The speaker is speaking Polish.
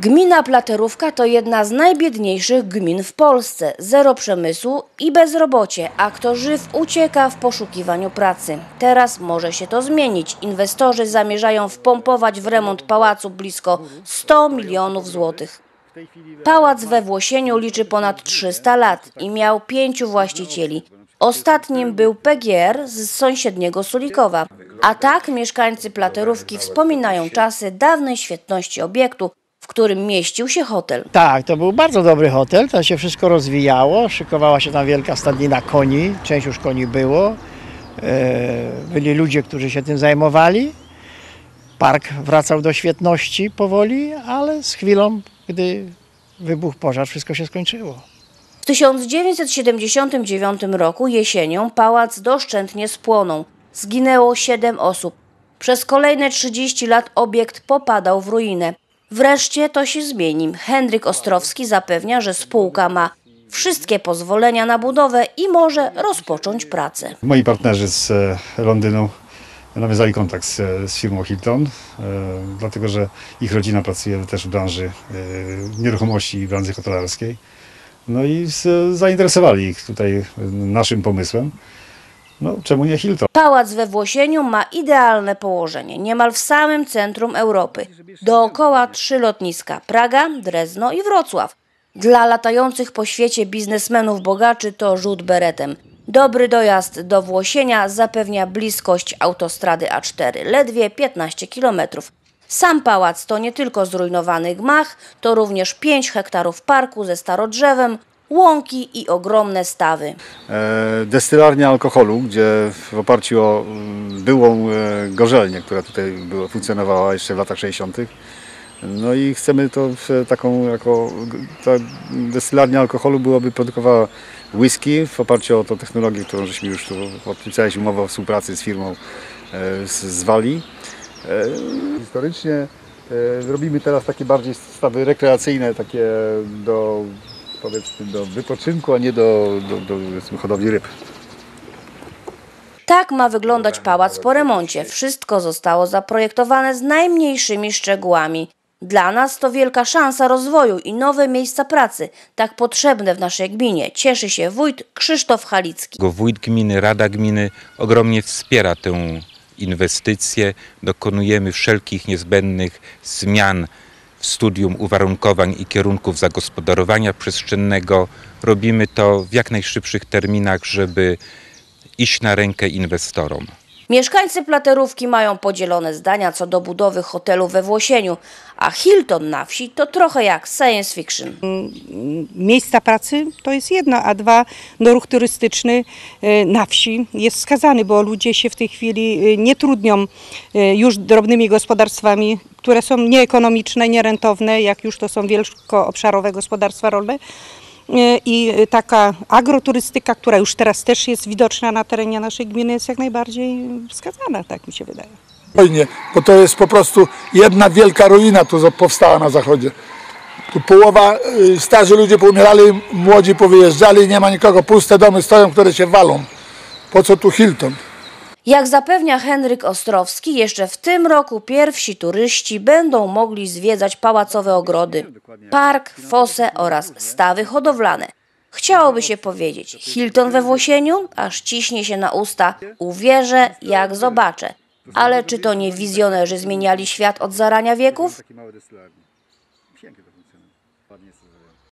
Gmina Platerówka to jedna z najbiedniejszych gmin w Polsce. Zero przemysłu i bezrobocie, a kto żyw ucieka w poszukiwaniu pracy. Teraz może się to zmienić. Inwestorzy zamierzają wpompować w remont pałacu blisko 100 milionów złotych. Pałac we Włosieniu liczy ponad 300 lat i miał 5 właścicieli. Ostatnim był PGR z sąsiedniego Sulikowa. A tak mieszkańcy Platerówki wspominają czasy dawnej świetności obiektu, w którym mieścił się hotel. Tak, to był bardzo dobry hotel, to się wszystko rozwijało, szykowała się tam wielka stadnina koni, część już koni było, byli ludzie, którzy się tym zajmowali. Park wracał do świetności powoli, ale z chwilą, gdy wybuchł pożar, wszystko się skończyło. W 1979 roku jesienią pałac doszczętnie spłonął. Zginęło 7 osób. Przez kolejne 30 lat obiekt popadał w ruinę. Wreszcie to się zmieni. Henryk Ostrowski zapewnia, że spółka ma wszystkie pozwolenia na budowę i może rozpocząć pracę. Moi partnerzy z Londynu nawiązali kontakt z firmą Hilton, dlatego że ich rodzina pracuje też w branży nieruchomości i branży hotelarskiej. No i zainteresowali ich tutaj naszym pomysłem. No, czemu nie Hilton? Pałac we Włosieniu ma idealne położenie, niemal w samym centrum Europy. Dookoła 3 lotniska: Praga, Drezno i Wrocław. Dla latających po świecie biznesmenów bogaczy to rzut beretem. Dobry dojazd do Włosienia zapewnia bliskość autostrady A4, ledwie 15 km. Sam pałac to nie tylko zrujnowany gmach, to również 5 hektarów parku ze starodrzewem, łąki i ogromne stawy. Destylarnia alkoholu, gdzie w oparciu o byłą gorzelnię, która tutaj funkcjonowała jeszcze w latach 60. No i chcemy to ta destylarnia alkoholu byłaby produkowała whisky w oparciu o tą technologię, którą żeśmy już tu podpisaliśmy umowę o współpracy z firmą z Walii. Historycznie robimy teraz takie bardziej stawy rekreacyjne, takie powiedzmy do wypoczynku, a nie do hodowli ryb. Tak ma wyglądać pałac po remoncie. Wszystko zostało zaprojektowane z najmniejszymi szczegółami. Dla nas to wielka szansa rozwoju i nowe miejsca pracy, tak potrzebne w naszej gminie. Cieszy się wójt Krzysztof Halicki. Wójt gminy, Rada gminy ogromnie wspiera tę inwestycję. Dokonujemy wszelkich niezbędnych zmian w studium uwarunkowań i kierunków zagospodarowania przestrzennego. Robimy to w jak najszybszych terminach, żeby iść na rękę inwestorom. Mieszkańcy Platerówki mają podzielone zdania co do budowy hotelu we Włosieniu, a Hilton na wsi to trochę jak science fiction. Miejsca pracy to jest jedno, a dwa, no ruch turystyczny na wsi jest skazany, bo ludzie się w tej chwili nie trudnią już drobnymi gospodarstwami, które są nieekonomiczne, nierentowne, jak już to są wielkoobszarowe gospodarstwa rolne. I taka agroturystyka, która już teraz też jest widoczna na terenie naszej gminy, jest jak najbardziej wskazana, tak mi się wydaje. Fajnie, bo to jest po prostu jedna wielka ruina tu powstała na zachodzie. Tu połowa, starzy ludzie poumierali, młodzi powyjeżdżali, nie ma nikogo, puste domy stoją, które się walą. Po co tu Hilton? Jak zapewnia Henryk Ostrowski, jeszcze w tym roku pierwsi turyści będą mogli zwiedzać pałacowe ogrody, park, fosę oraz stawy hodowlane. Chciałoby się powiedzieć, Hilton we Włosieniu? Aż ciśnie się na usta. Uwierzę, jak zobaczę. Ale czy to nie wizjonerzy zmieniali świat od zarania wieków?